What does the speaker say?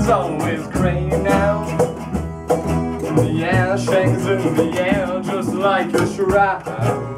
is always gray now. The ash hangs in the air just like a shroud.